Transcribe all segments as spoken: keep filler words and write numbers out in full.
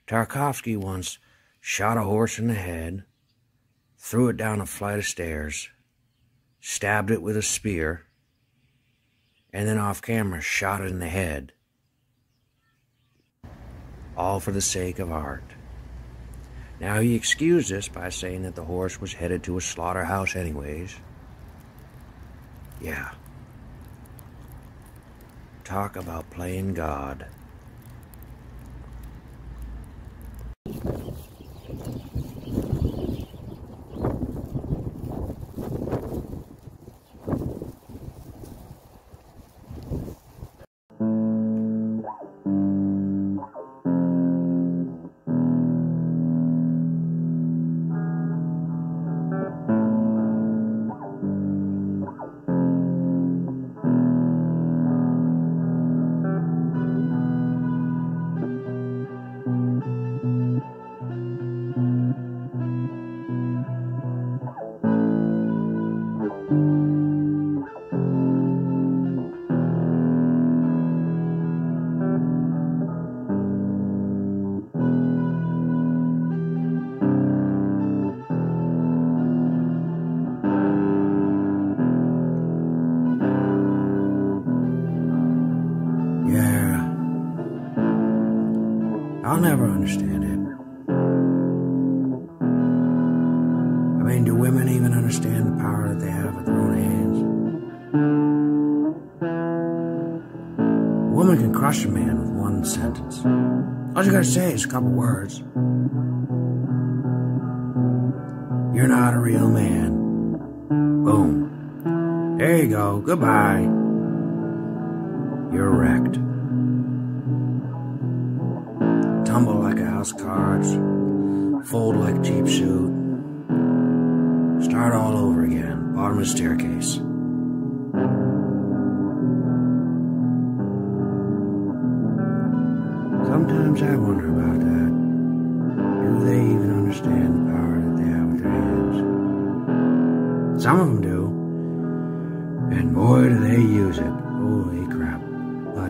Tarkovsky once shot a horse in the head, threw it down a flight of stairs, stabbed it with a spear, and then off camera shot it in the head. All for the sake of art. Now he excused this by saying that the horse was headed to a slaughterhouse anyways. Yeah. Talk about playing God. I'll never understand it. I mean, do women even understand the power that they have with their own hands? A woman can crush a man with one sentence. All you gotta say is a couple words. You're not a real man. Boom. There you go. Goodbye. You're wrecked. Tumble like a house of cards, fold like a cheap suit, start all over again, bottom of the staircase. Sometimes I wonder about that. Do they even understand the power that they have with their hands? Some of them do, and boy do they use it. Holy crap. But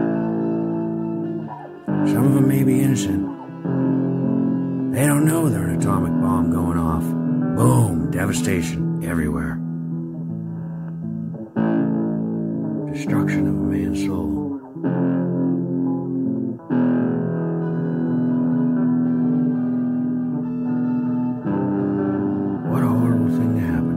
some of them may be innocent. They don't know there's an atomic bomb going off. Boom, devastation everywhere. Destruction of a man's soul. What a horrible thing to happen.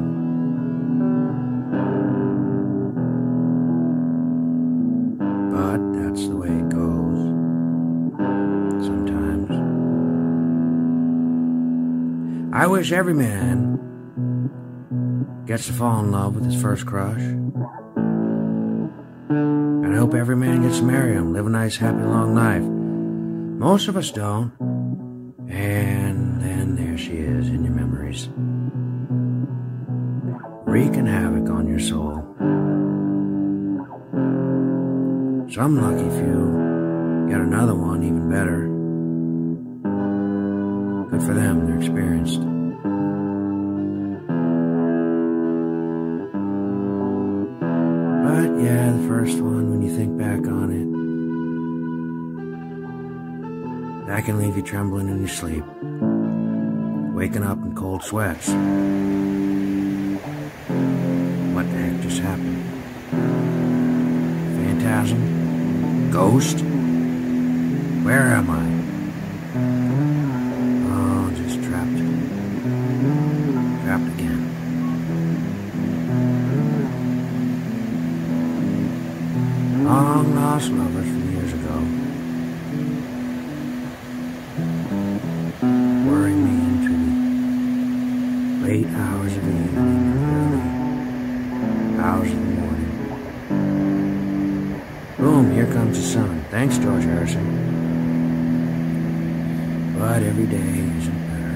But that's the way it goes. Sometimes. I wish every man gets to fall in love with his first crush. And I hope every man gets to marry him, live a nice, happy, long life. Most of us don't. And then there she is in your memories, wreaking havoc on your soul. Some lucky few get another one even better. Good for them, they're experienced. But yeah, the first one, when you think back on it, that can leave you trembling in your sleep, waking up in cold sweats. What the heck just happened? Phantasm? Ghost? Where am I? Oh, just trapped. Trapped again. Long lost lovers from years ago, worrying me into the late hours of the evening, early hours of the morning. Boom, here comes the sun. Thanks, George Harrison. But every day isn't better.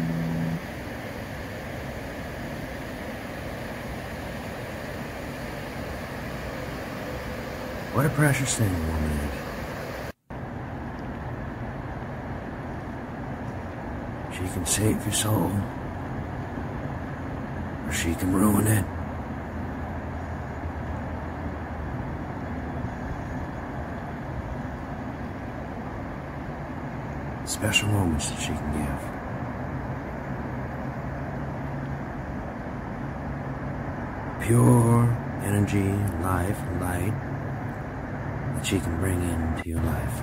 What a precious thing a woman is. She can save your soul, or she can ruin it. special moments that she can give. Pure energy, life, and light that she can bring into your life.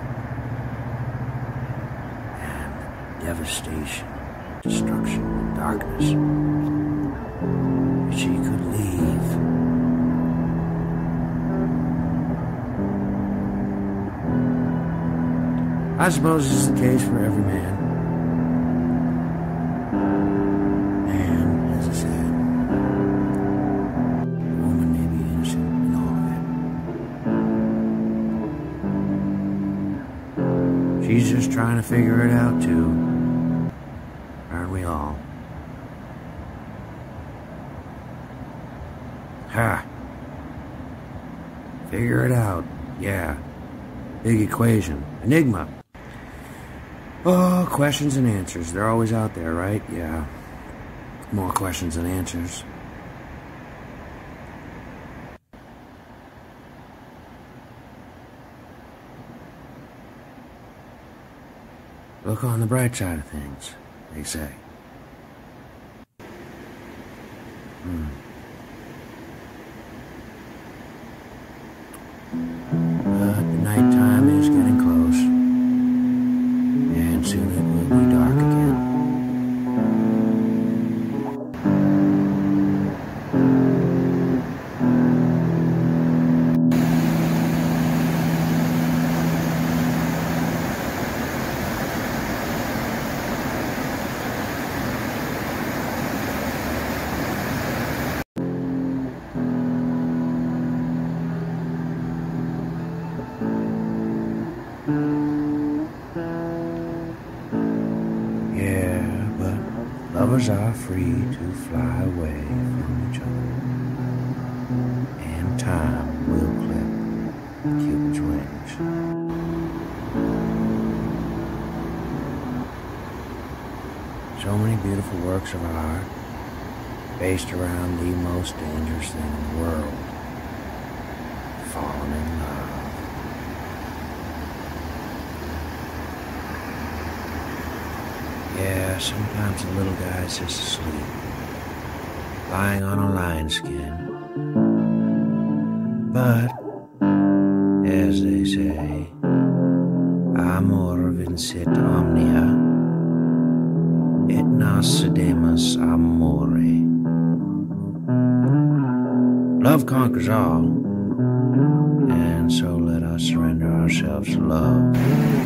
And devastation, destruction, and darkness that she could leave. I suppose this is the case for every man. And, as I said, the woman may be innocent in all of it. She's just trying to figure it out, too. Aren't we all? Ha! Figure it out. Yeah. Big equation. Enigma. Oh, questions and answers. They're always out there, right? Yeah. More questions than answers. Look on the bright side of things, they say. Hmm. But the nighttime is getting close, and soon it will be dark again. Lovers are free to fly away from each other, and time will clip Cupid's wings. So many beautiful works of art based around the most dangerous thing in the world, falling in love. Yeah, sometimes the little guy's just asleep, lying on a lion skin. But, as they say, amor vincit omnia, et nos sedemus amore. Love conquers all, and so let us surrender ourselves to love.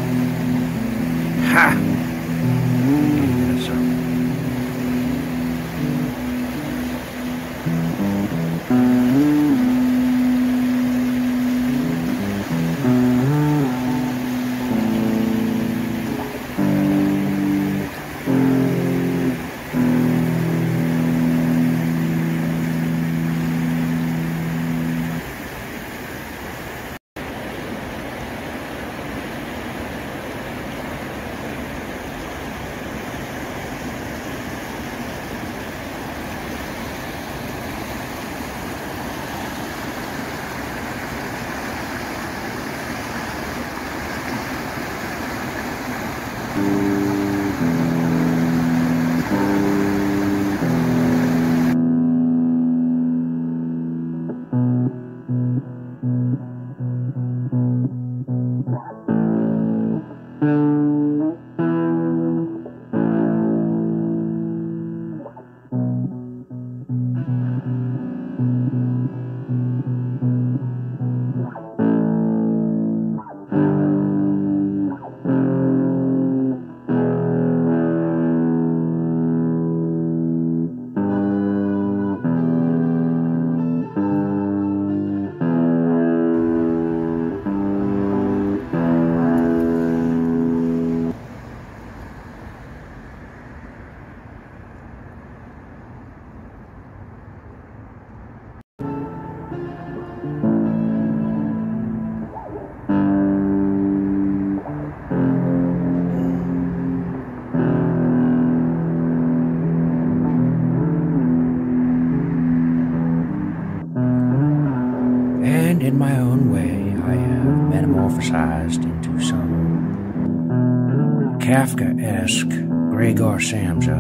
Ha! And in my own way, I have metamorphosized into some Kafka-esque Gregor Samsa.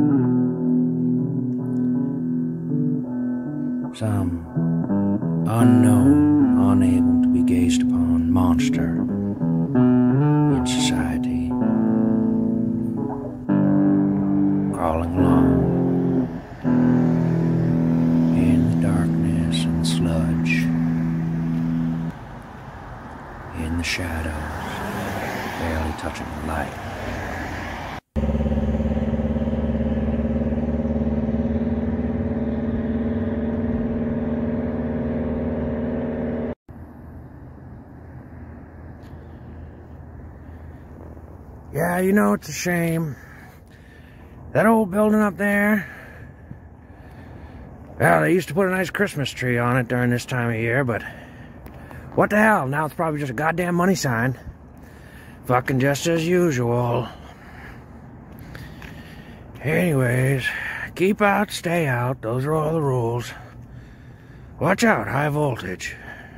Some unknown, unable to be gazed upon monster in society, crawling along in the darkness and sludge, in the shadows, barely touching the light. Yeah, you know, it's a shame. That old building up there, well, they used to put a nice Christmas tree on it during this time of year, but what the hell? Now it's probably just a goddamn money sign. Fucking just as usual. Anyways, keep out, stay out. Those are all the rules. Watch out, high voltage.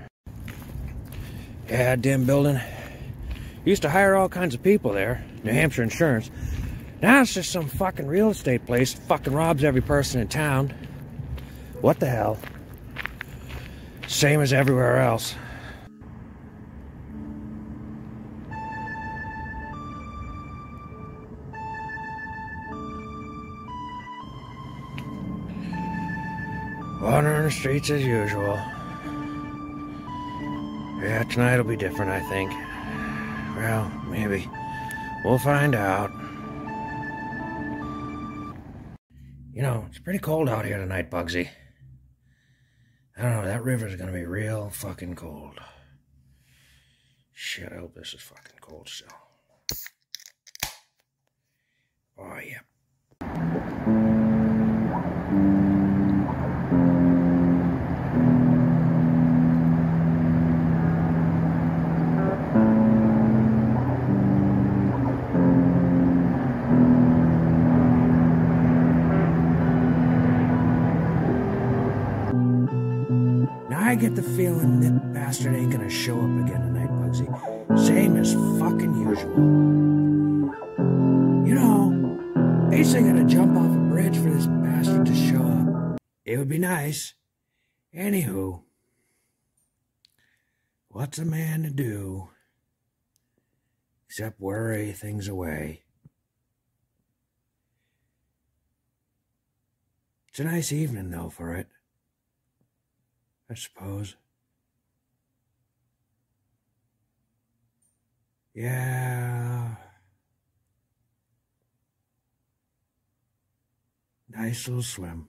Yeah, dim building. Used to hire all kinds of people there. New Hampshire Insurance. Now it's just some fucking real estate place that fucking robs every person in town. What the hell? Same as everywhere else. Wandering the streets as usual. Yeah, tonight will be different, I think. Well, maybe. We'll find out. You know, it's pretty cold out here tonight, Bugsy. I don't know, that river's gonna be real fucking cold. Shit, I hope this is fucking cold still. Oh, yeah. I get the feeling that bastard ain't gonna show up again tonight, Bugsy. Same as fucking usual. You know, at least I gotta jump off a bridge for this bastard to show up. It would be nice. Anywho, what's a man to do except worry things away? It's a nice evening, though, for it. I suppose. Yeah. Nice little swim.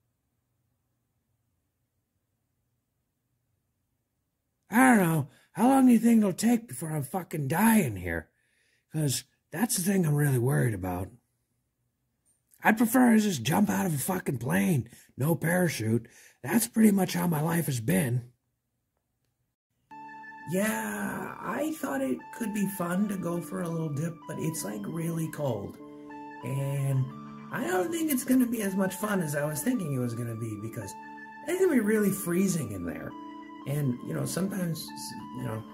I don't know. How long do you think it'll take before I fucking die in here? Because that's the thing I'm really worried about. I'd prefer to just jump out of a fucking plane. No parachute. That's pretty much how my life has been. Yeah, I thought it could be fun to go for a little dip, but it's like really cold. And I don't think it's going to be as much fun as I was thinking it was going to be, because it's going to be really freezing in there. And, you know, sometimes, you know,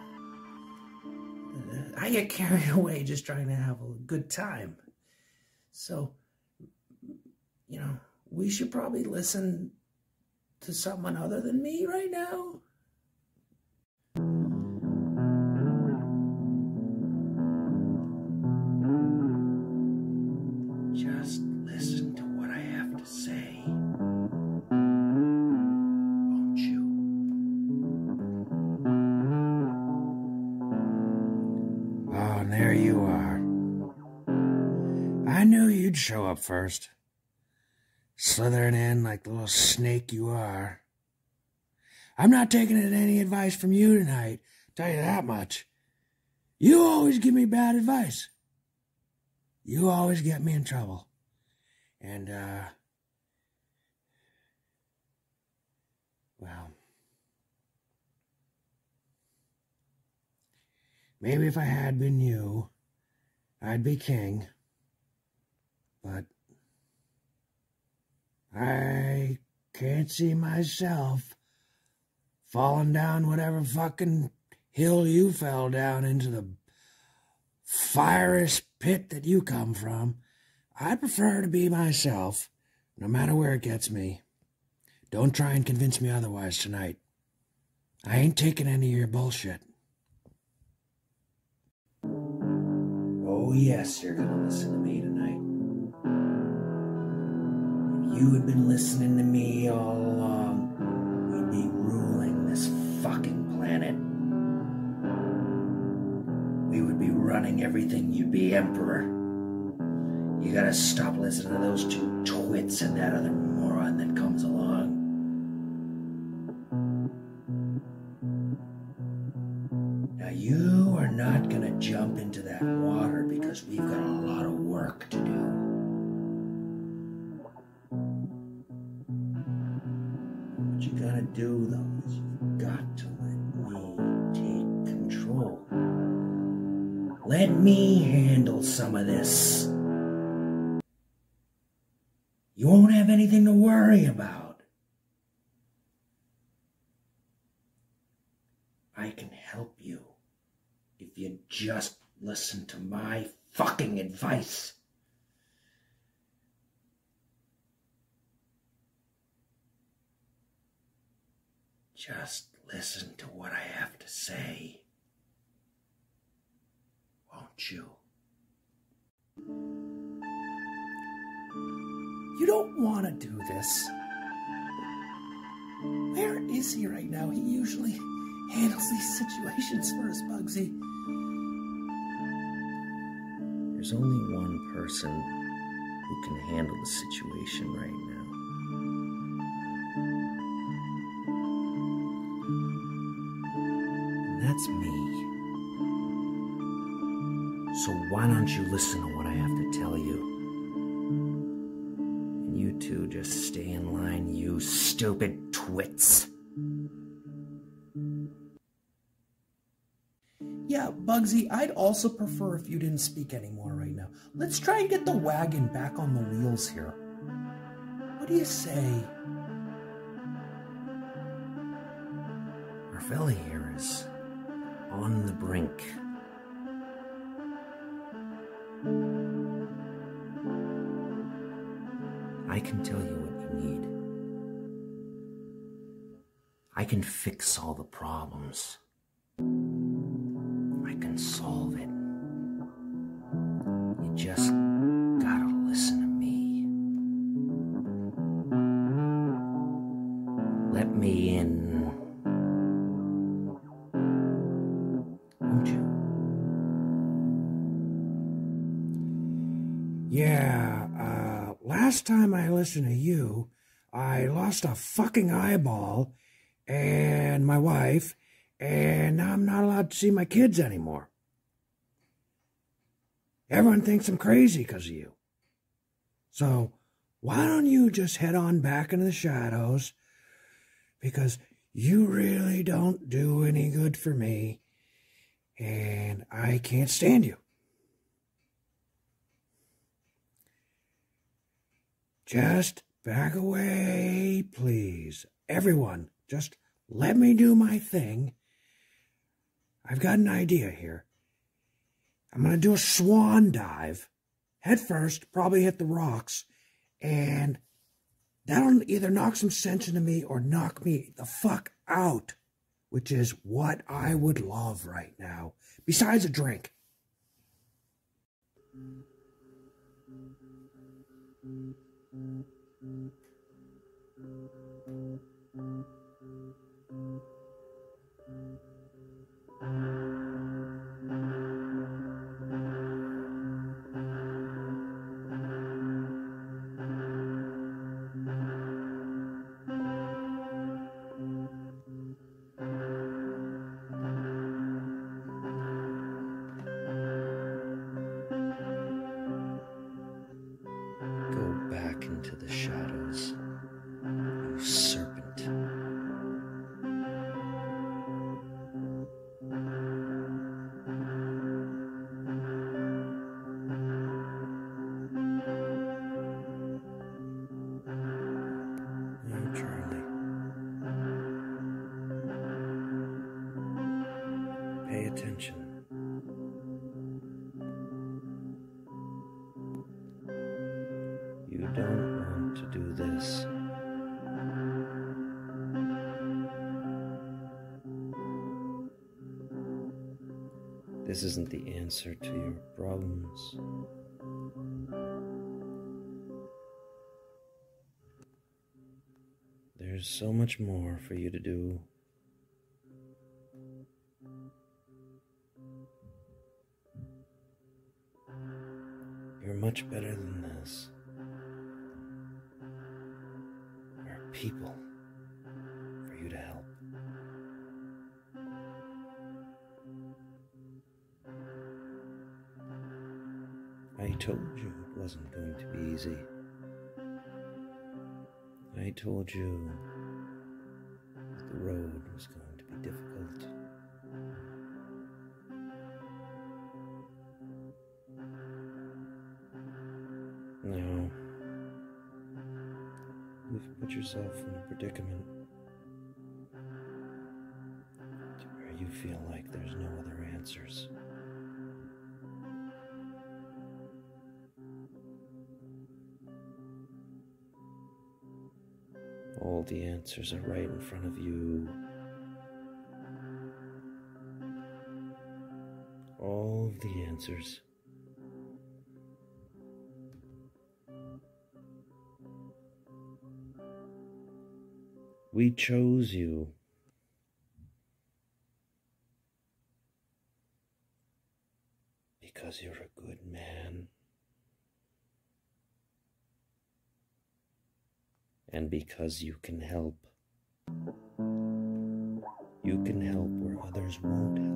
I get carried away just trying to have a good time. So, you know, we should probably listen to someone other than me right now. Just listen to what I have to say, won't you? Oh, and there you are. I knew you'd show up first. Slithering in like the little snake you are. I'm not taking any advice from you tonight, tell you that much. You always give me bad advice. You always get me in trouble. And, uh, well, maybe if I had been you, I'd be king. But I can't see myself falling down whatever fucking hill you fell down into the firest pit that you come from, I prefer to be myself, no matter where it gets me. Don't try and convince me otherwise tonight. I ain't taking any of your bullshit. Oh, yes, you're gonna listen to me tonight. If you had been listening to me all along, we'd be ruling this fucking planet. We would be running everything. You'd be emperor. You gotta stop listening to those two twits and that other moron that comes along. Now you are not gonna jump into that water because we've got a lot of work to do. What you gotta do though is you've got to let me take control. Let me handle some of this. You won't have anything to worry about. I can help you if you just listen to my fucking advice. Just listen to what I have to say. Won't you? You don't want to do this. Where is he right now? He usually handles these situations for us, Bugsy. There's only one person who can handle the situation right now. And that's me. So why don't you listen to what I have to tell you? And you two just stay in line, you stupid twits. Yeah, Bugsy, I'd also prefer if you didn't speak anymore right now. Let's try and get the wagon back on the wheels here. What do you say? Our fella here is on the brink. I can tell you what you need. I can fix all the problems. I can solve it. You just gotta listen to me. Let me in. Won't you? Yeah, uh, last time I listened to you, I lost a fucking eyeball and my wife, and now I'm not allowed to see my kids anymore. Everyone thinks I'm crazy because of you. So why don't you just head on back into the shadows, because you really don't do any good for me, and I can't stand you. Just back away, please. Everyone, just let me do my thing. I've got an idea here. I'm going to do a swan dive. Head first, probably hit the rocks. And that'll either knock some sense into me or knock me the fuck out. Which is what I would love right now. Besides a drink. Go back into the shadows, you serpent. Now, Charlie. Pay attention. This isn't the answer to your problems. There's so much more for you to do. You're much better than this. There are people for you to help. I told you it wasn't going to be easy. I told you that the road was going to be difficult. Now, you've put yourself in a predicament to where you feel like there's no other answers. All the answers are right in front of you. All of the answers. We chose you. Because you're a good man. And because you can help. You can help where others won't help.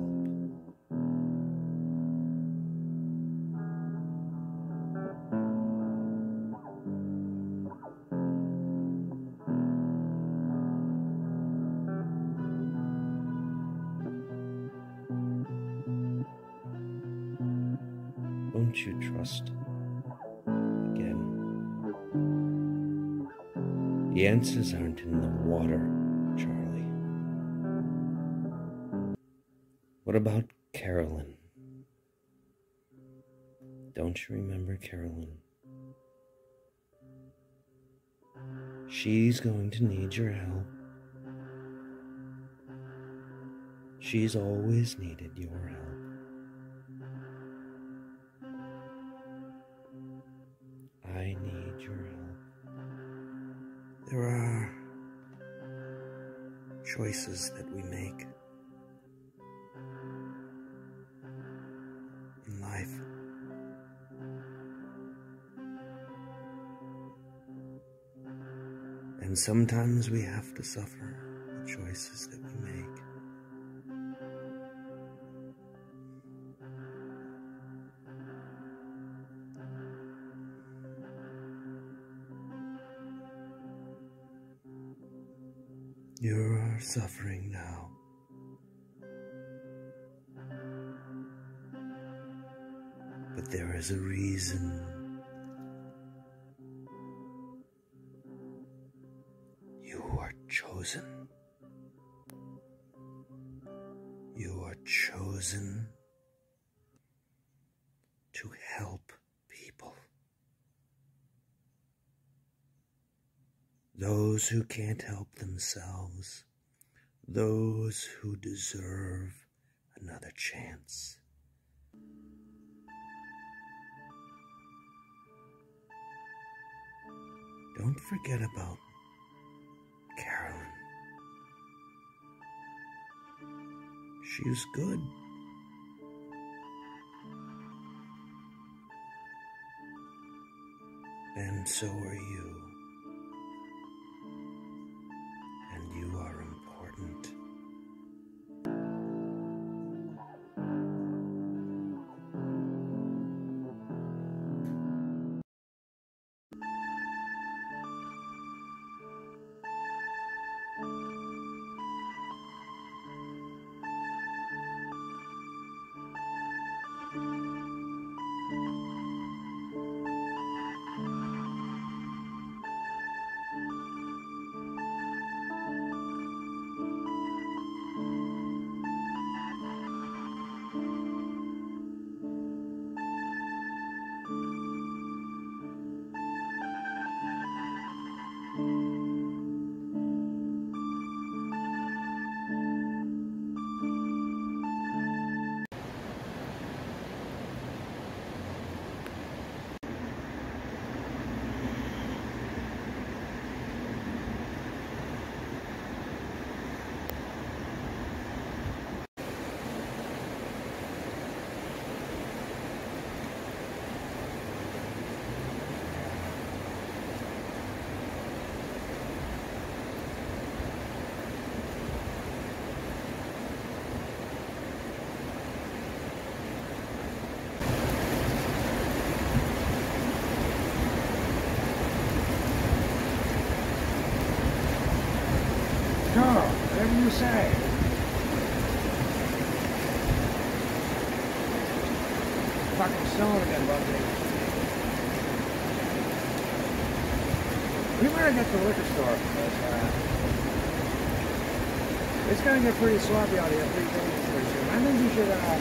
Won't you trust again? The answers aren't in the water, Charlie. What about Carolyn? Don't you remember Carolyn? She's going to need your help. She's always needed your help. I need your help. There are choices that we make in life. And sometimes we have to suffer the choices that we make. You are suffering now. But there is a reason. You are chosen. You are chosen to help people. Those who can't help themselves, those who deserve another chance. Don't forget about Carolyn. She was good. And so are you. And you are important. Carl, whatever you say. Fucking snowing again, Bugsy. We better get to the liquor store, because, uh, it's gonna get pretty sloppy out here pretty pretty soon. I think we should, uh,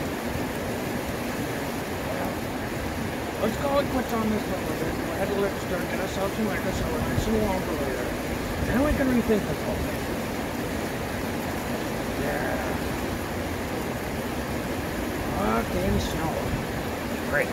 well, let's call it quits on this one a bit. We'll head to the liquor store, get ourselves some liquor, so we're nice and warm for later. Then we can rethink this whole thing. Yeah. Fucking snow. Great.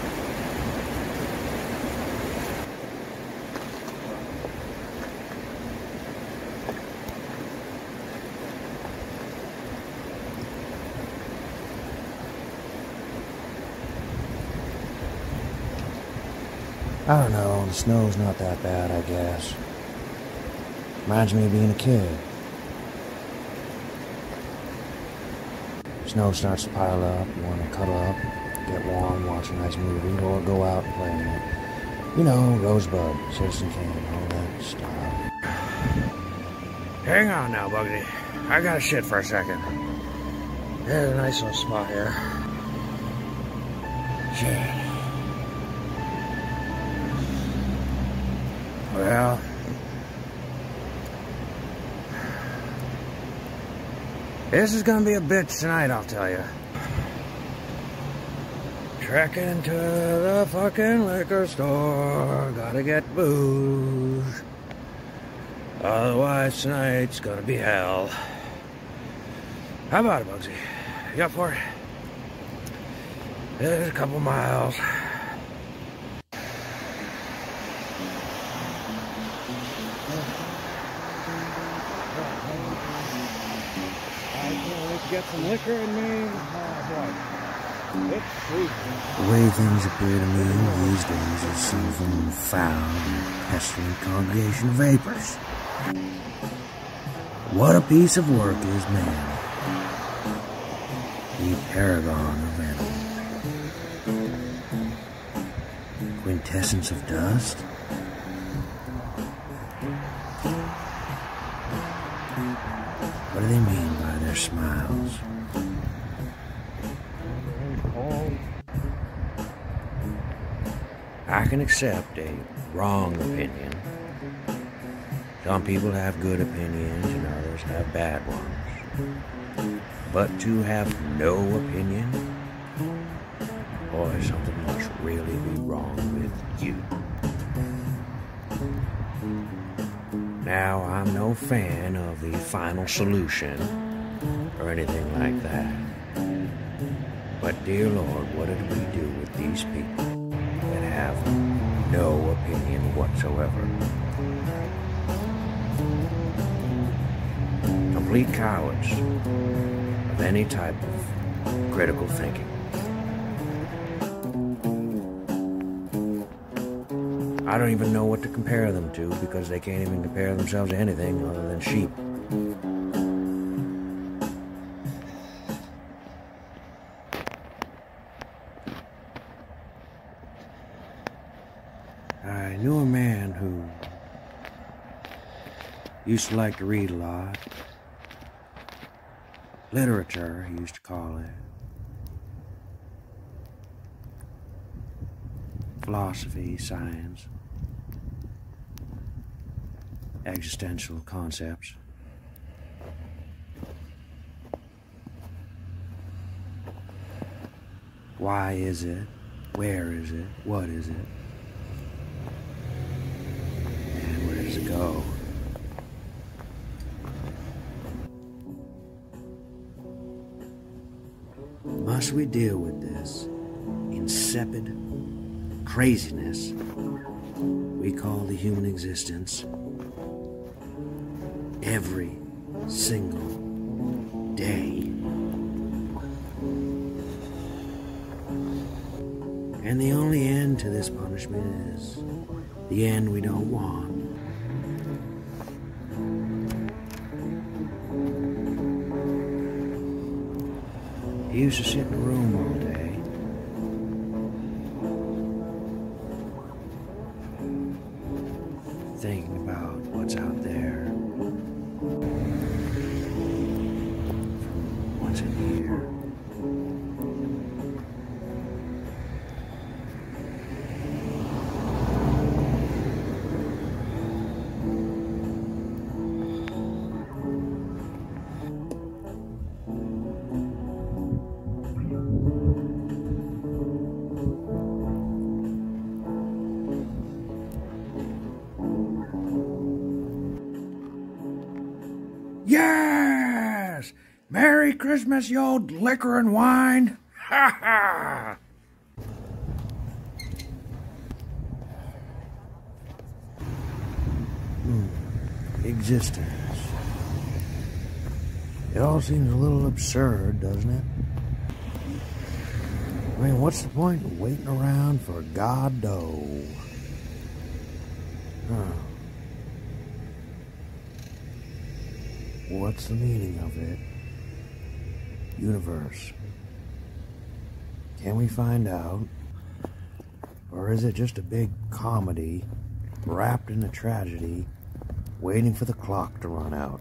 I don't know, the snow's not that bad, I guess. Reminds me of being a kid. Snow starts to pile up, you want to cuddle up, get warm, watch a nice movie, or go out and play in it. You know, Rosebud, Citizen Kane, all that stuff. Hang on now, Bugsy. I gotta shit for a second. There's a nice little spot here. Shit. Well, this is gonna be a bitch tonight, I'll tell you. Trekking to the fucking liquor store, gotta get booze. Otherwise tonight's gonna be hell. How about it, Bugsy? You up for it? There's a couple miles. Get some liquor in me. Oh boy. It's sweet. The way things appear to me these days is some foul and pestilent congregation of vapors. What a piece of work is man, the paragon of animals. Quintessence of dust. What do they mean by their smiles? I can accept a wrong opinion. Some people have good opinions and others have bad ones. But to have no opinion, boy, something must really be wrong with you. Now, I'm no fan of the final solution or anything like that. But dear Lord, what did we do with these people that have no opinion whatsoever? Complete cowards of any type of critical thinking. I don't even know what to compare them to because they can't even compare themselves to anything other than sheep. I knew a man who used to like to read a lot. Literature, he used to call it. Philosophy, science, existential concepts. Why is it? Where is it? What is it? And where does it go? Must we deal with this insipid craziness we call the human existence every single day? And the only end to this punishment is the end we don't want. He used to sit in a room all day, thinking about what's out there. what's in here. Yes! Merry Christmas, you old liquor and wine! Ha ha! Hmm. Existence. It all seems a little absurd, doesn't it? I mean, what's the point of waiting around for Godot? Huh. What's the meaning of it? Universe. Can we find out? Or is it just a big comedy wrapped in a tragedy, waiting for the clock to run out?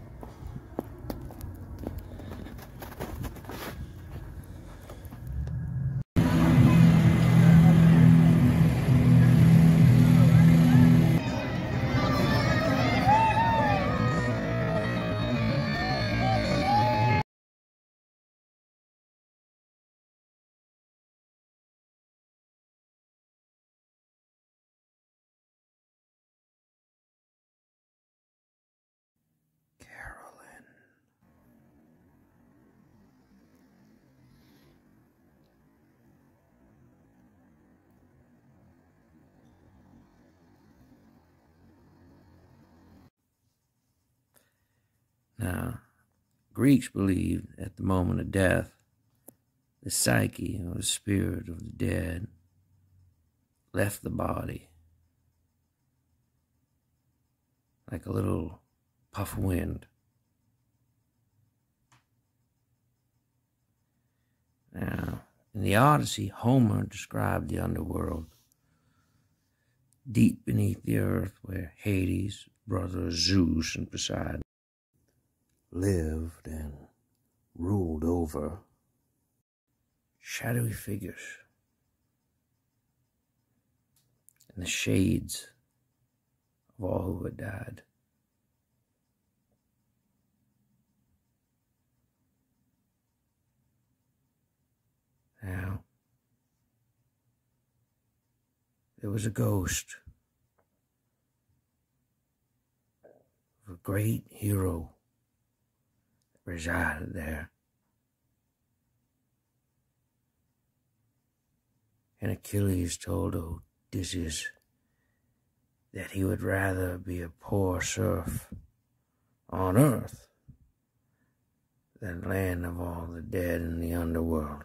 Now, Greeks believed at the moment of death, the psyche or the spirit of the dead left the body like a little puff of wind. Now, in the Odyssey, Homer described the underworld, deep beneath the earth where Hades, brother of Zeus and Poseidon, lived and ruled over shadowy figures and the shades of all who had died. Now, there was a ghost of a great hero that resided there. And Achilles told Odysseus that he would rather be a poor serf on earth than land of all the dead in the underworld.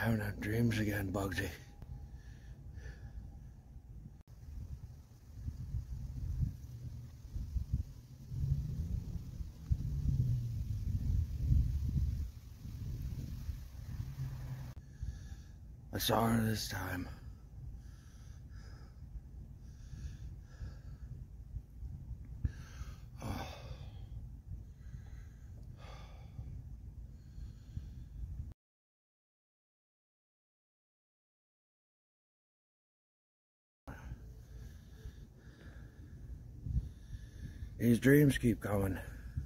having that dreams again, Bugsy. I saw her this time. Oh. These dreams keep coming.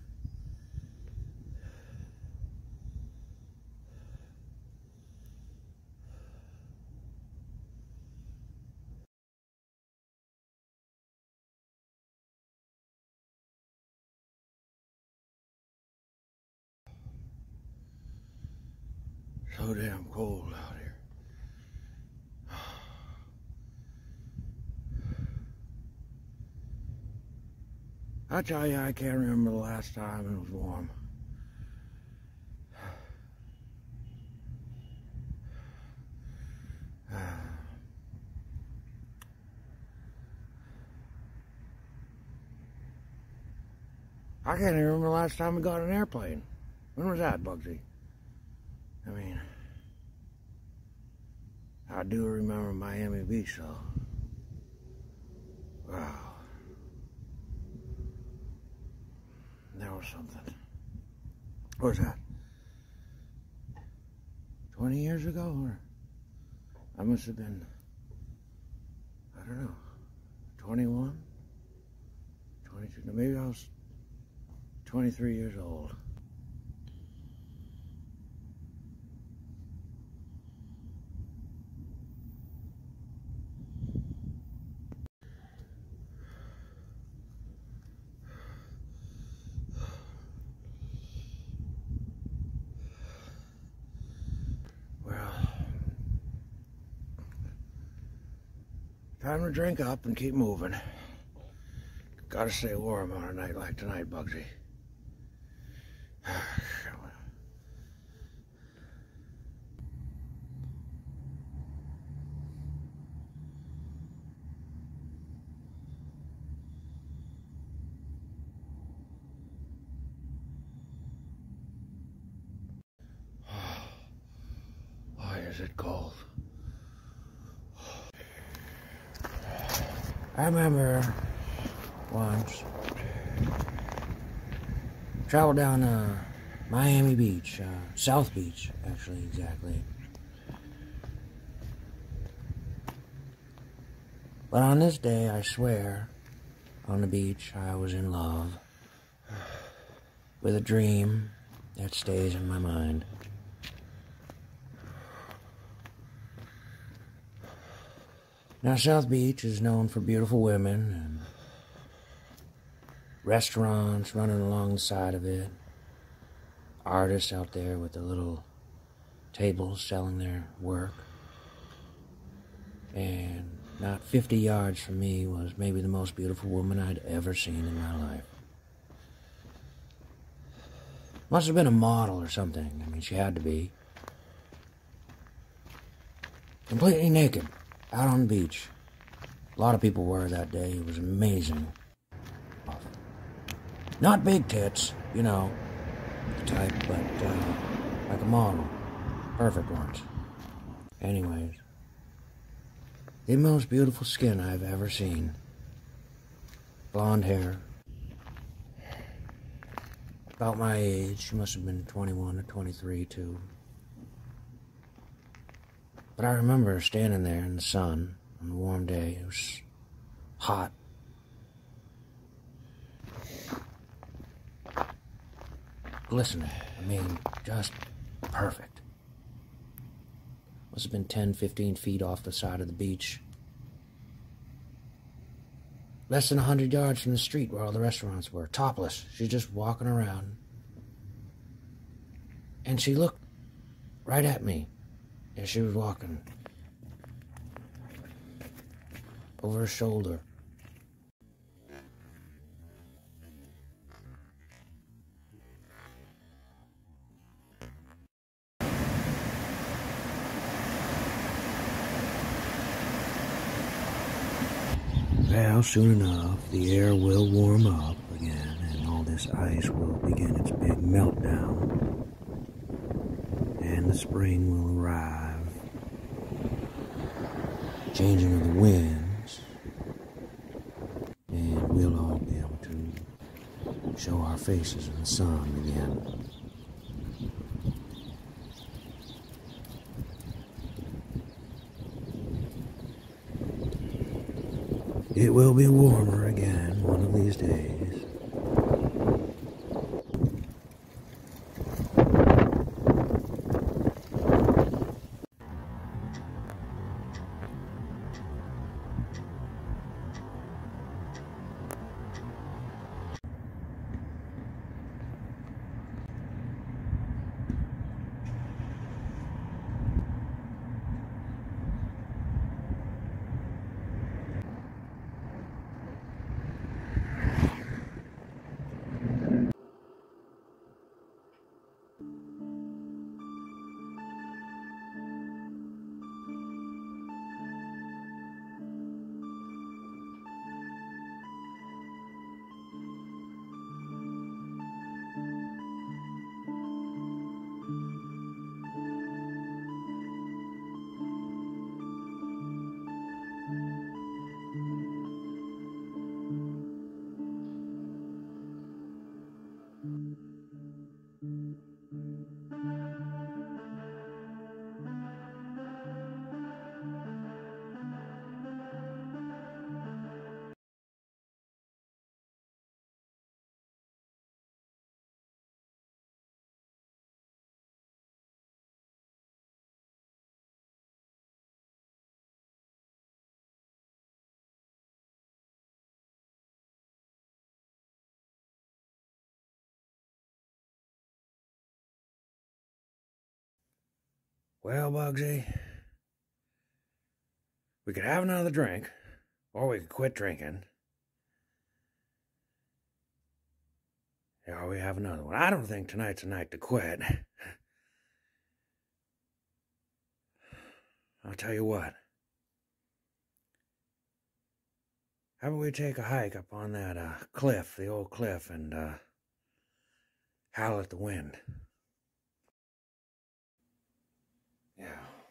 So damn cold out here. I tell you, I can't remember the last time it was warm. I can't even remember the last time we got an airplane. When was that, Bugsy? I mean, I do remember Miami Beach, though. Wow. That was something. What was that? twenty years ago? Or I must have been, I don't know, twenty-one? twenty-two? No, maybe I was twenty-three years old. Time to drink up and keep moving. Gotta stay warm on a night like tonight, Bugsy. Why is it cold? I remember once traveled down uh, Miami Beach, uh, South Beach, actually, exactly. But on this day, I swear, on the beach, I was in love with a dream that stays in my mind. Now, South Beach is known for beautiful women and restaurants running along the side of it. Artists out there with their little tables selling their work. And not fifty yards from me was maybe the most beautiful woman I'd ever seen in my life. Must have been a model or something. I mean, she had to be. Completely naked. Out on the beach. A lot of people were that day. It was amazing. Not big tits, you know, the type, but uh, like a model. Perfect ones. Anyways. The most beautiful skin I've ever seen. Blonde hair. About my age. She must have been twenty-one or twenty-three, too. But I remember standing there in the sun on a warm day. It was hot. Glistening. I mean, just perfect. Must have been ten, fifteen feet off the side of the beach. Less than a hundred yards from the street where all the restaurants were. Topless. She's just walking around. And she looked right at me. As she was walking over her shoulder. how soon enough the air will warm up again and all this ice will begin its big meltdown. And the spring will arrive. Changing of the winds. And we'll all be able to show our faces in the sun again. It will be warmer again one of these days. Well, Bugsy, we could have another drink, or we could quit drinking. Or we have another one. I don't think tonight's a night to quit. I'll tell you what. How about we take a hike up on that uh, cliff, the old cliff, and uh, howl at the wind? Yeah.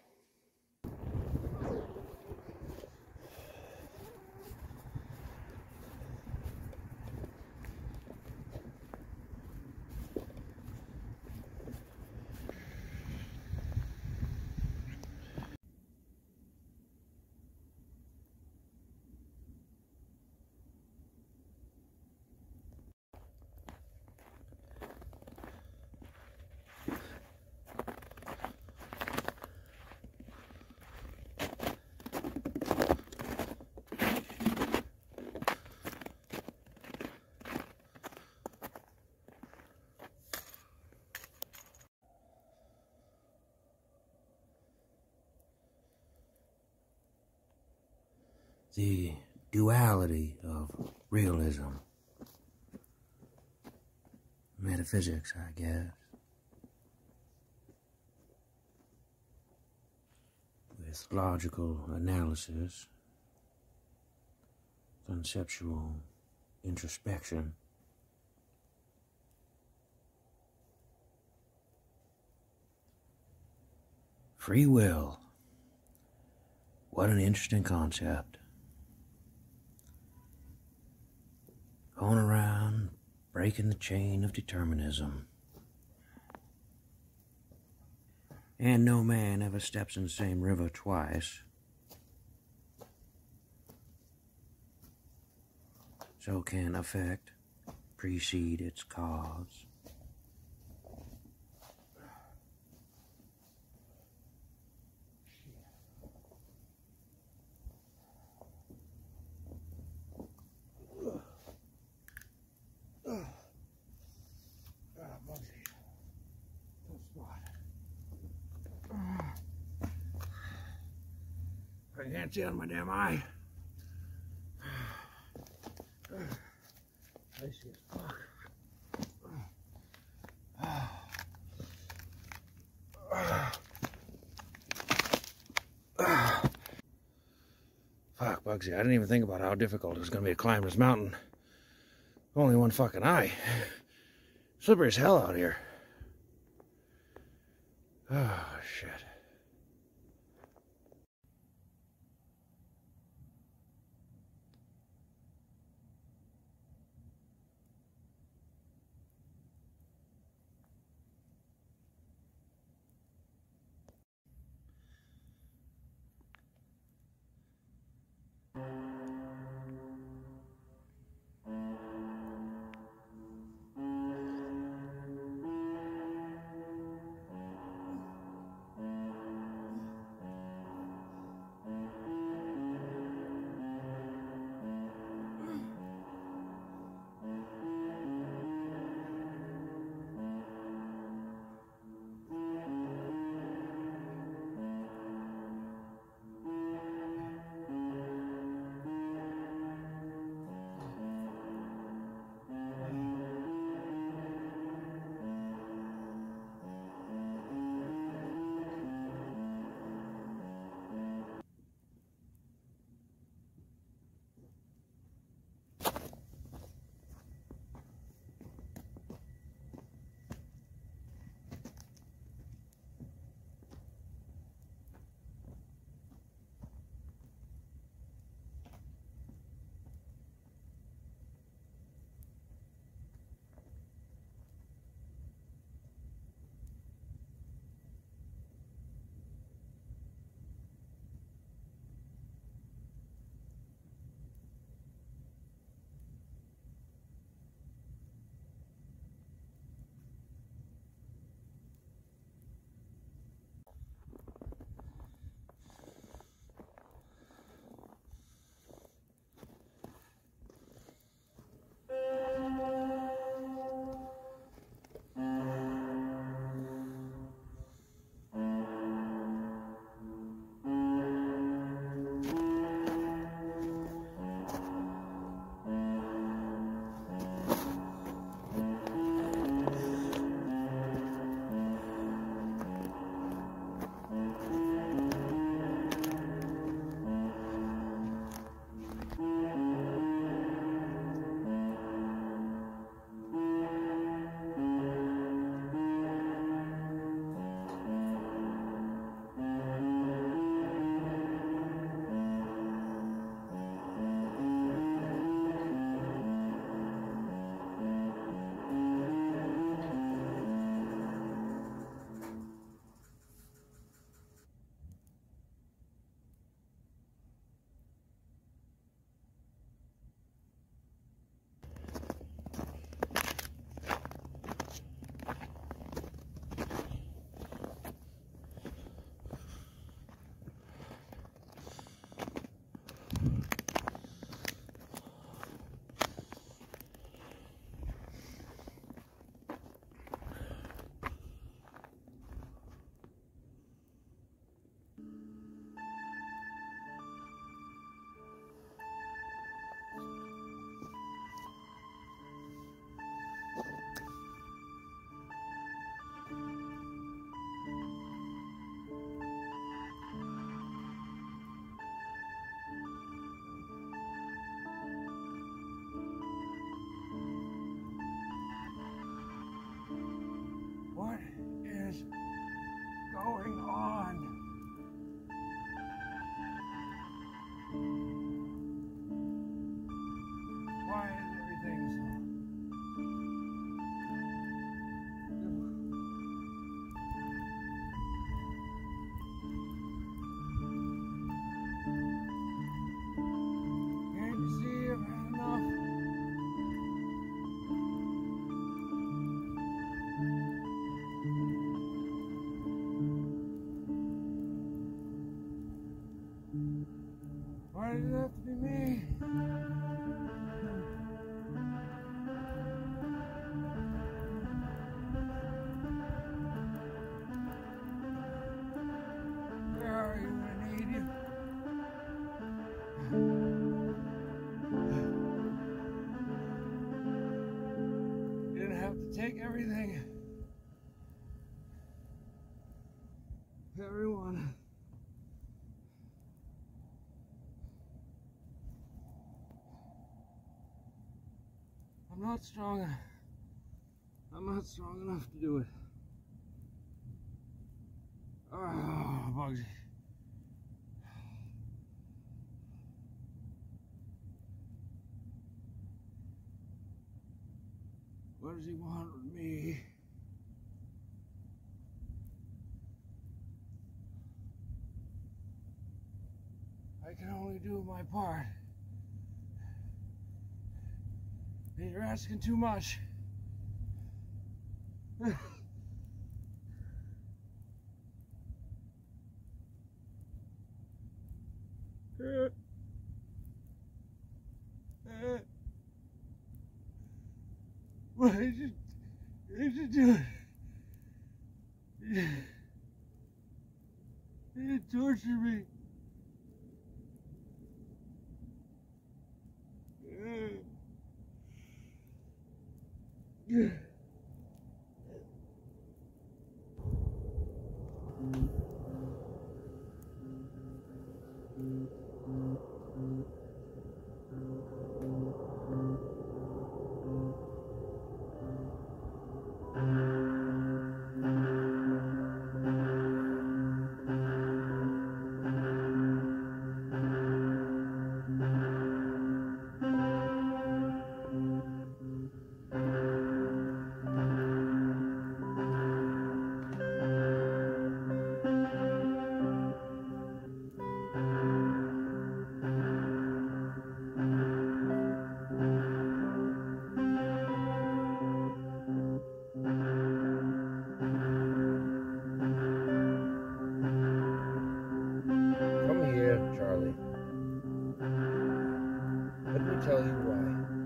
The duality of realism. Metaphysics, I guess. With logical analysis, conceptual introspection. Free will. What an interesting concept. Going around, breaking the chain of determinism. And no man ever steps in the same river twice. So can effect precede its cause. I can't see out of my damn eye. I see as fuck. Fuck, Bugsy. Bugsy. I didn't even think about how difficult it was going to be to climb this mountain. Only one fucking eye. Slippery as hell out here. Oh, shit. going on? Why is everything so... Can't you see I've had enough? Why does it have to be me? Where are you when I need you? You didn't have to take everything. Everyone. I'm not strong enough. I'm not strong enough to do it. Oh, Bugsy. What does he want with me? I can only do my part. And you're asking too much. Why did you, why did you do it? You, you torture me. Yeah. Tell you why.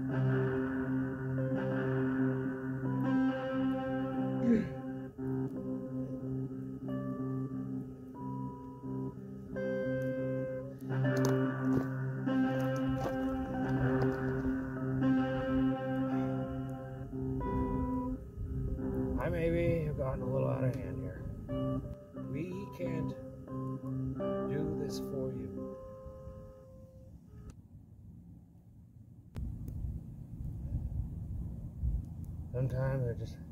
I maybe have gotten a little out of hand here. We can't do this for you. Sometimes I just,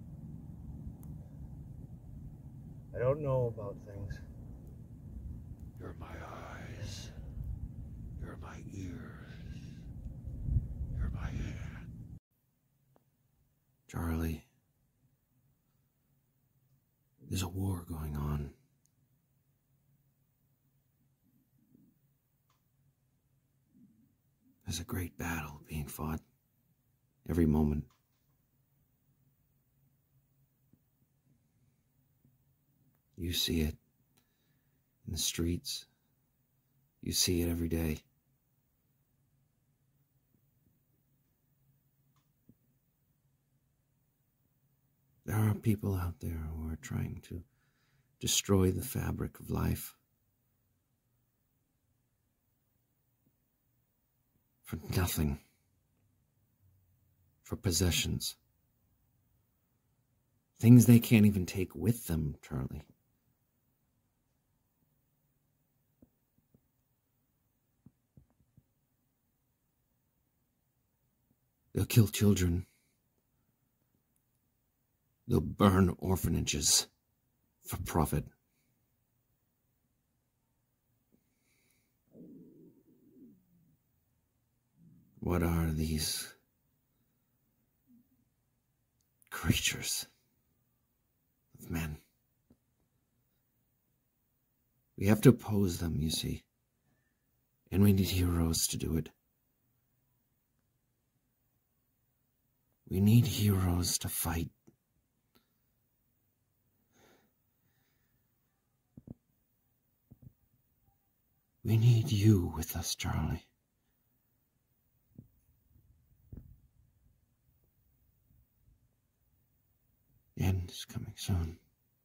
I don't know about things. You're my eyes. You're my ears. You're my hand. Charlie, there's a war going on. There's a great battle being fought every moment. You see it in the streets. You see it every day. There are people out there who are trying to destroy the fabric of life. For nothing. For possessions. Things they can't even take with them, Charlie. They'll kill children. They'll burn orphanages for profit. What are these creatures of men? We have to oppose them, you see. And we need heroes to do it. We need heroes to fight. We need you with us, Charlie. The end is coming soon.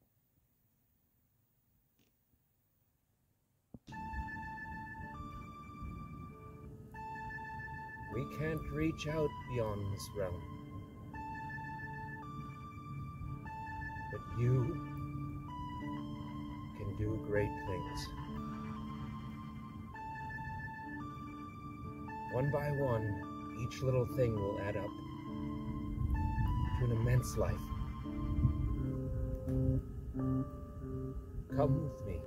We can't reach out beyond this realm. But you can do great things. One by one, each little thing will add up to an immense life. Come with me.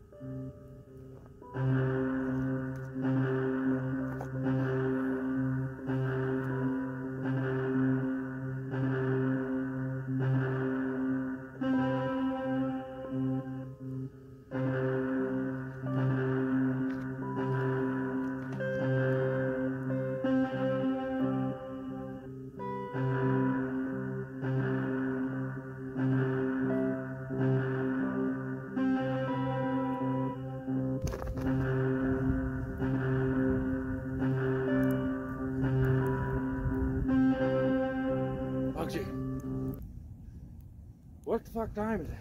What the fuck time is it?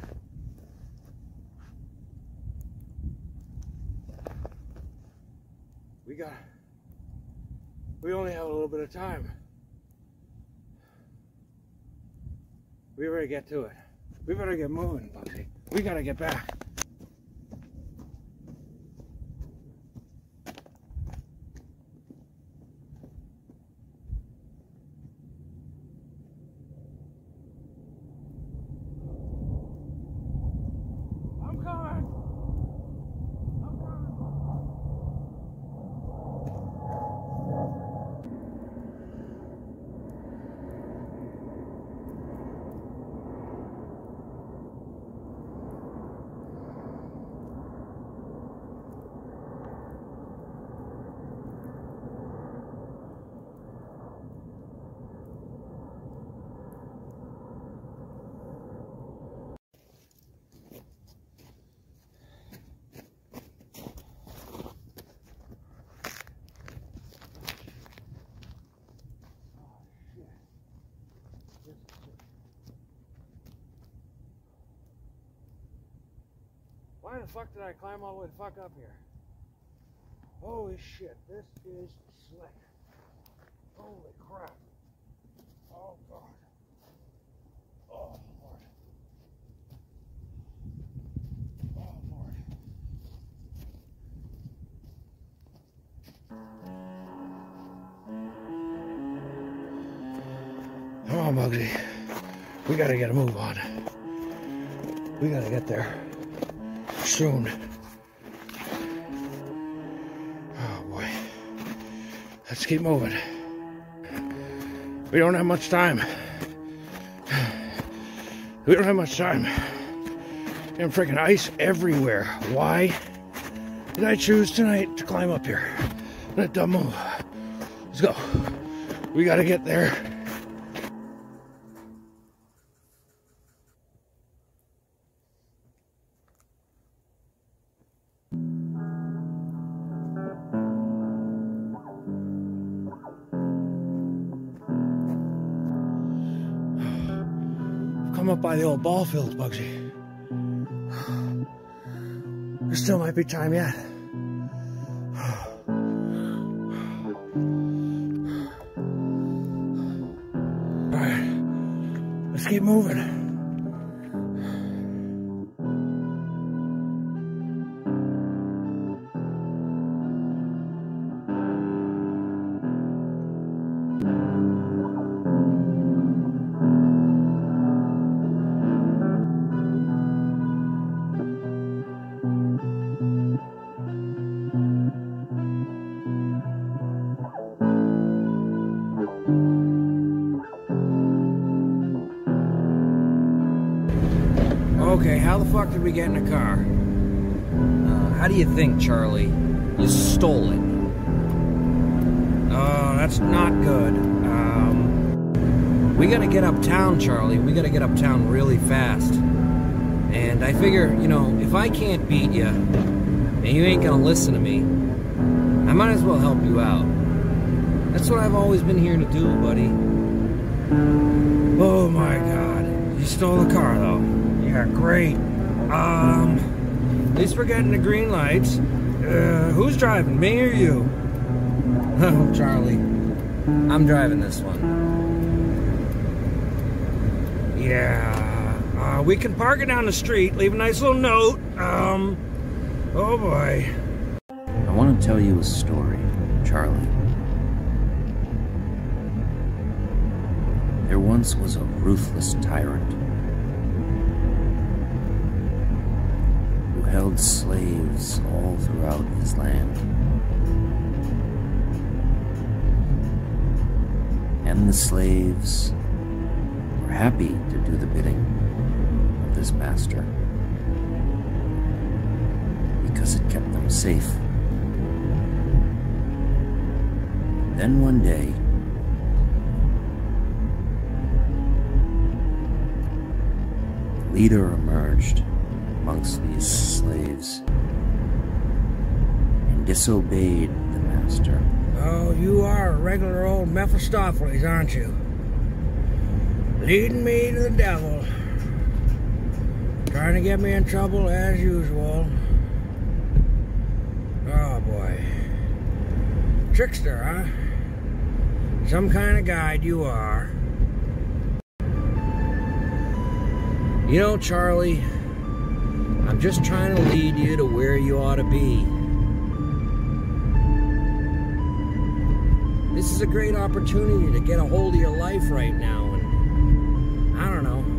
We got... We only have a little bit of time. We better get to it. We better get moving, Bugsy. We gotta get back. Why the fuck did I climb all the way the fuck up here? Holy shit, this is slick. Holy crap. Oh God. Oh Lord. Oh Lord. Come on, Bugsy. We gotta get a move on. We gotta get there. Soon. Oh boy. Let's keep moving. We don't have much time. We don't have much time. Damn freaking ice everywhere. Why did I choose tonight to climb up here? What a dumb move. Let's go. We gotta get there. Come up by the old ball fields, Bugsy. There still might be time yet. All right, let's keep moving. Okay, how the fuck did we get in a car? Uh, how do you think, Charlie? You stole it. Oh, that's not good. Um, we gotta get uptown, Charlie. We gotta get uptown really fast. And I figure, you know, if I can't beat you, and you ain't gonna listen to me, I might as well help you out. That's what I've always been here to do, buddy. Oh my God. You stole the car, though. Yeah, great. Um, at least we're getting the green lights. Uh, who's driving, me or you? Oh, Charlie, I'm driving this one. Yeah, uh, we can park it down the street, leave a nice little note. Um, oh boy. I want to tell you a story, Charlie. There once was a ruthless tyrant who held slaves all throughout his land. And the slaves were happy to do the bidding of this master because it kept them safe. Then one day, the leader emerged amongst these slaves and disobeyed the master. Oh, you are a regular old Mephistopheles, aren't you? Leading me to the devil. Trying to get me in trouble as usual. Oh, boy. Trickster, huh? Some kind of guide you are. You know, Charlie, I'm just trying to lead you to where you ought to be. This is a great opportunity to get a hold of your life right now and, I don't know,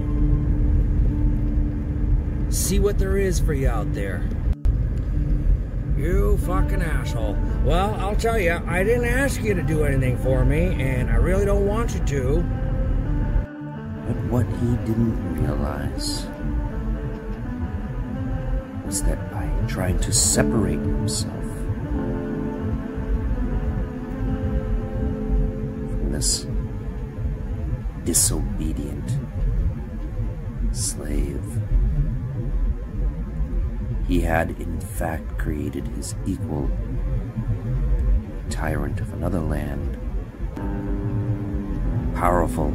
see what there is for you out there. You fucking asshole. Well, I'll tell you, I didn't ask you to do anything for me, and I really don't want you to. But what he didn't realize was that by trying to separate himself from this disobedient slave, he had in fact created his equal, tyrant of another land, powerful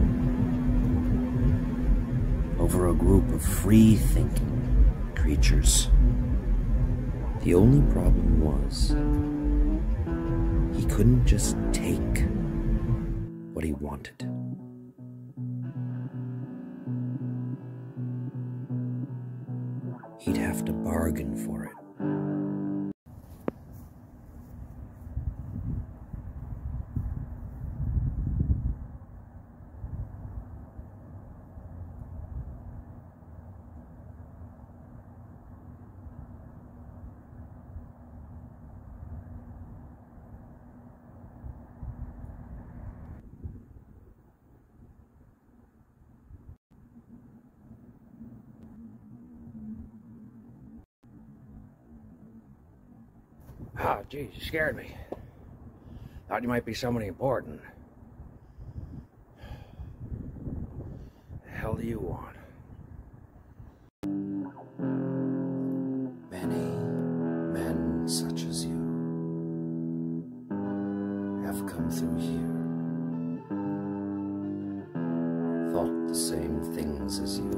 over a group of free-thinking creatures. The only problem was he couldn't just take what he wanted. He'd have to bargain for it. Oh, geez, you scared me. Thought you might be somebody important. The hell do you want? Many men such as you have come through here, thought the same things as you,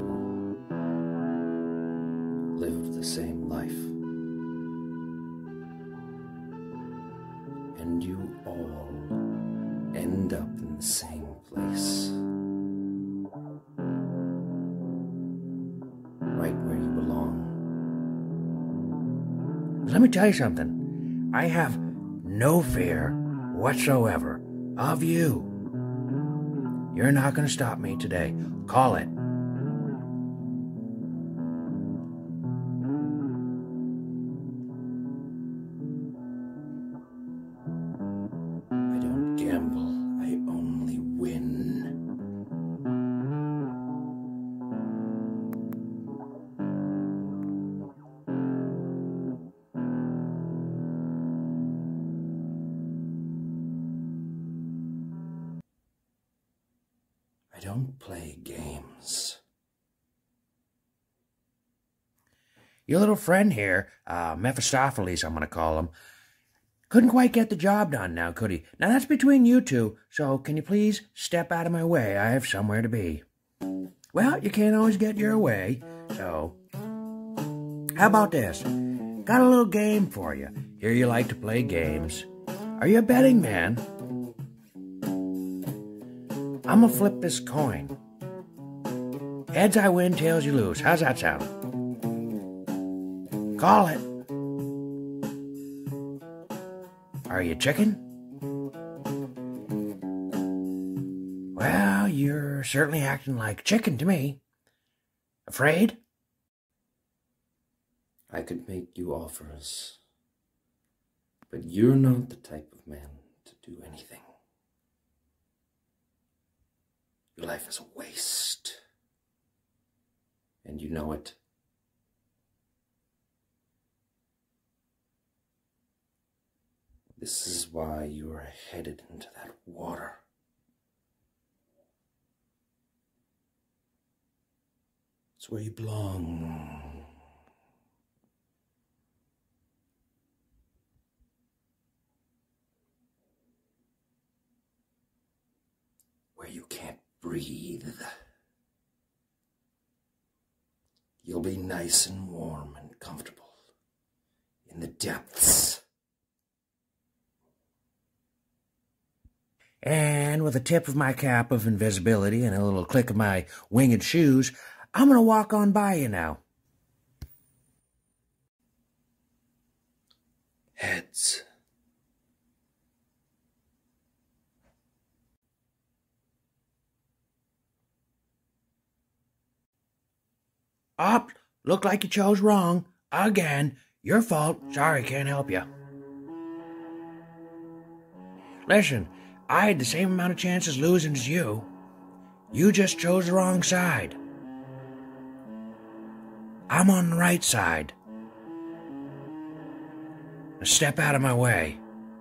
lived the same life. And you all end up in the same place. Right where you belong. Let me tell you something. I have no fear whatsoever of you. You're not going to stop me today. Call it. I don't play games. Your little friend here, uh, Mephistopheles, I'm going to call him, couldn't quite get the job done now, could he? Now, that's between you two, so can you please step out of my way? I have somewhere to be. Well, you can't always get your way, so how about this? Got a little game for you. Here you like to play games. Are you a betting man? I'm gonna flip this coin. Heads I win, tails you lose. How's that sound? Call it. Are you chicken? Well, you're certainly acting like a chicken to me. Afraid? I could make you offers, but you're not the type of man to do anything. Your life is a waste, and you know it. This is why you are headed into that water. It's where you belong. Where you can't breathe. You'll be nice and warm and comfortable in the depths. And with a tip of my cap of invisibility and a little click of my winged shoes, I'm gonna walk on by you now. Heads. Up, looked like you chose wrong. Again. Your fault. Sorry, can't help you. Listen, I had the same amount of chances losing as you. You just chose the wrong side. I'm on the right side. Now step out of my way.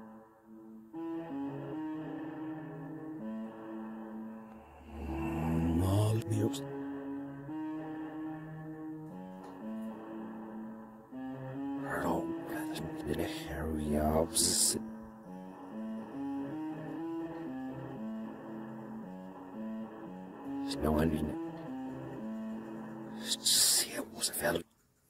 Hurry up. No one. See, it was a fellow.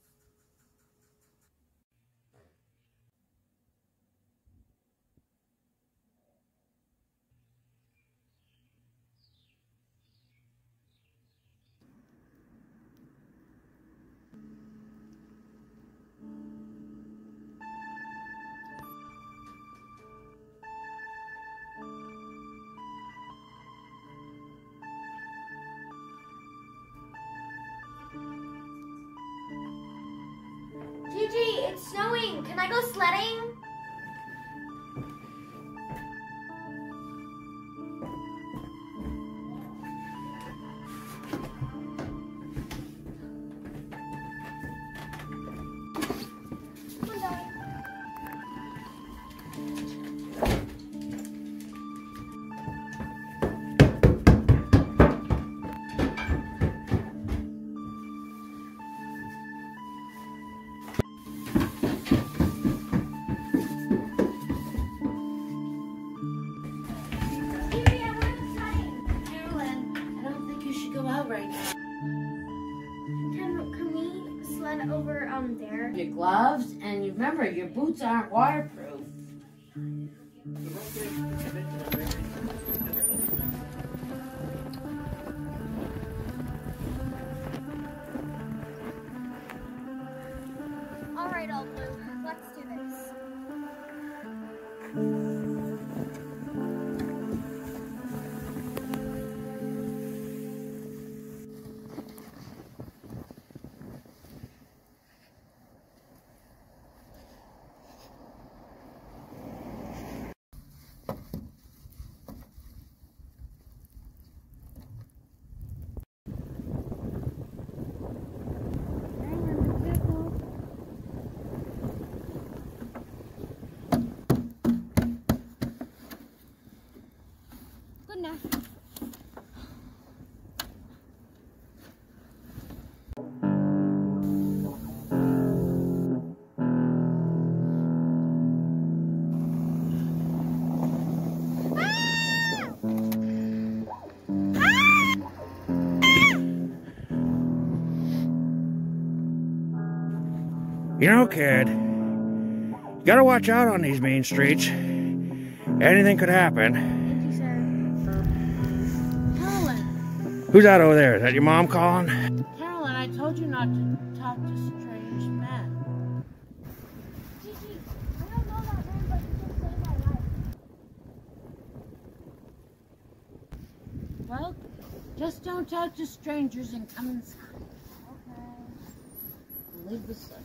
Gigi, it's snowing. Can I go sledding? Over um there. Your gloves, and you remember your boots aren't waterproof. All right, Old Blue, let's do this. You know, kid, you gotta watch out on these main streets. Anything could happen. Carolyn. Who's that over there? Is that your mom calling? Carolyn, I told you not to talk to strange men. Gigi, I don't know that man, but he just saved my life. Well, just don't talk to strangers and come inside. Okay. Leave the subject.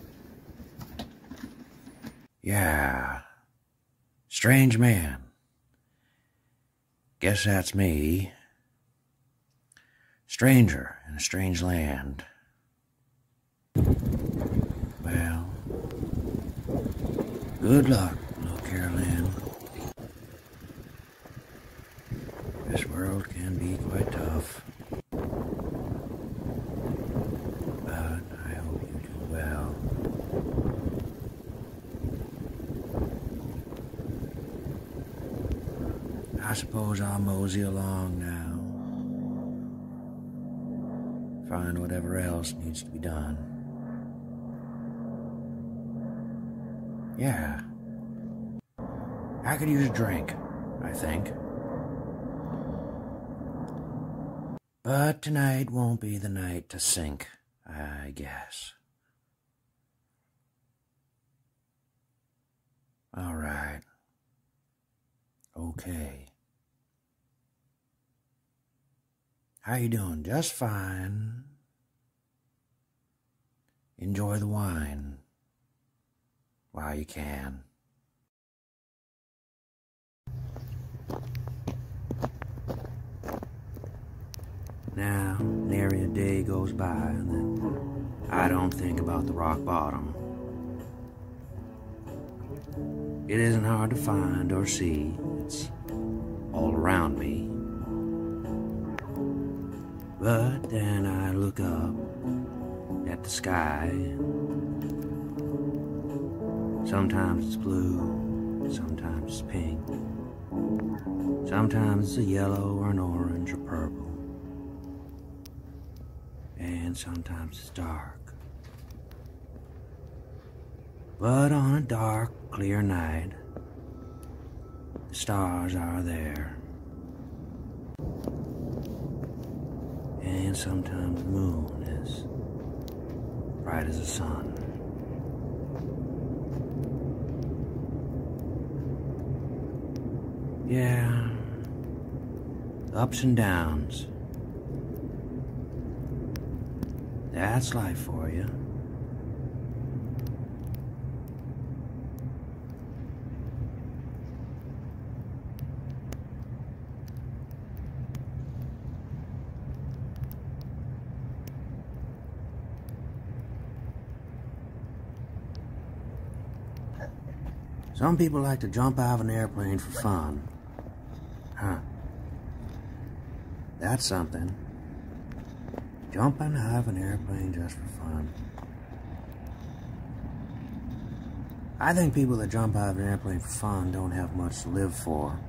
Yeah. Strange man. Guess that's me. Stranger in a strange land. Well, good luck, little Carolyn. This world can be quite tough. But I hope you do well. I suppose I'll mosey along now. Find whatever else needs to be done. Yeah. I could use a drink, I think. But tonight won't be the night to sink, I guess. All right. Okay. How you doing? Just fine. Enjoy the wine while you can. Now, nary a day goes by that I don't think about the rock bottom. It isn't hard to find or see. It's all around me. But then I look up at the sky. Sometimes it's blue, sometimes it's pink. Sometimes it's a yellow or an orange or purple. And sometimes it's dark. But on a dark, clear night, the stars are there. And sometimes the moon is bright as the sun. Yeah, ups and downs. That's life for you. Some people like to jump out of an airplane for fun. Huh. That's something. Jumping out of an airplane just for fun. I think people that jump out of an airplane for fun don't have much to live for.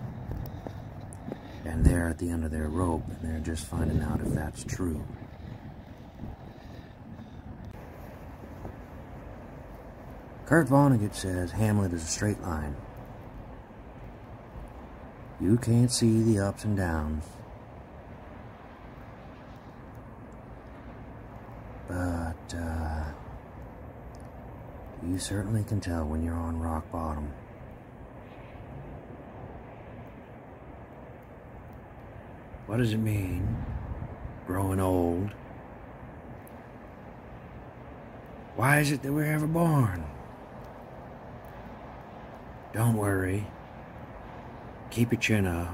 And they're at the end of their rope, and they're just finding out if that's true. Kurt Vonnegut says Hamlet is a straight line. You can't see the ups and downs. But, uh, you certainly can tell when you're on rock bottom. What does it mean, growing old? Why is it that we're ever born? Don't worry. Keep your chin up.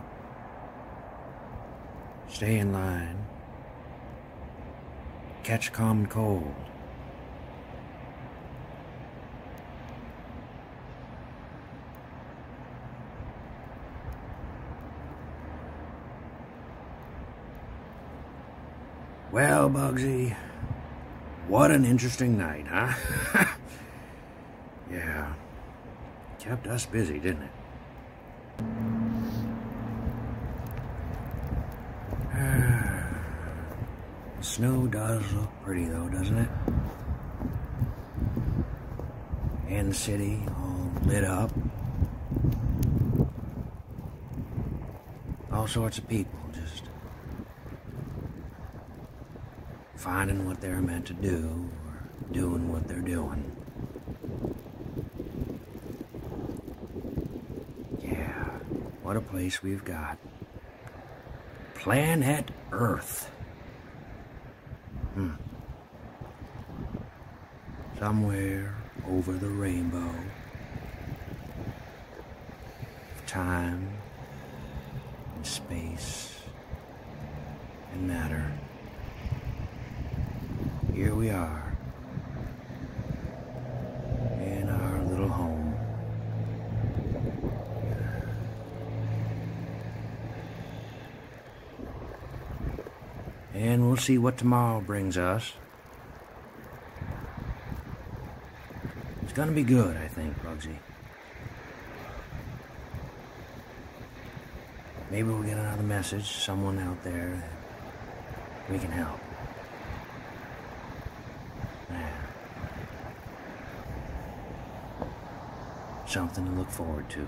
Stay in line. Catch a common cold. Well, Bugsy, what an interesting night, huh? Yeah. Kept us busy, didn't it? The snow does look pretty, though, doesn't it? And the city all lit up. All sorts of people just finding what they're meant to do, or doing what they're doing. Yeah, what a place we've got. Planet Earth. Hmm. Somewhere over the rainbow of time and space and matter, here we are in our little home. And we'll see what tomorrow brings us. It's gonna be good, I think, Bugsy. Maybe we'll get another message, someone out there that we can help. Yeah. Something to look forward to.